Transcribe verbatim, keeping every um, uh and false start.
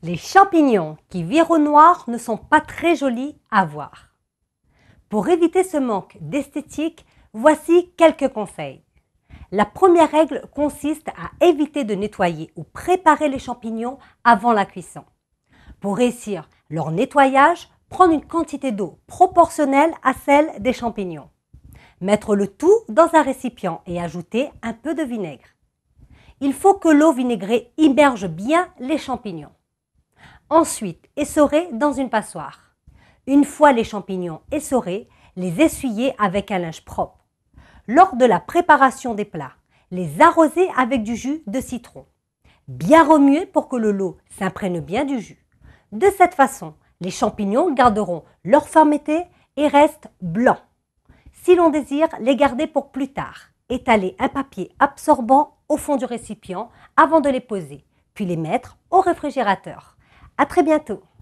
Les champignons qui virent au noir ne sont pas très jolis à voir. Pour éviter ce manque d'esthétique, voici quelques conseils. La première règle consiste à éviter de nettoyer ou préparer les champignons avant la cuisson. Pour réussir leur nettoyage, prendre une quantité d'eau proportionnelle à celle des champignons. Mettre le tout dans un récipient et ajouter un peu de vinaigre. Il faut que l'eau vinaigrée immerge bien les champignons. Ensuite, essorer dans une passoire. Une fois les champignons essorés, les essuyer avec un linge propre. Lors de la préparation des plats, les arroser avec du jus de citron. Bien remuer pour que le lot s'imprègne bien du jus. De cette façon, les champignons garderont leur fermeté et restent blancs. Si l'on désire les garder pour plus tard, étaler un papier absorbant au fond du récipient avant de les poser, puis les mettre au réfrigérateur. À très bientôt!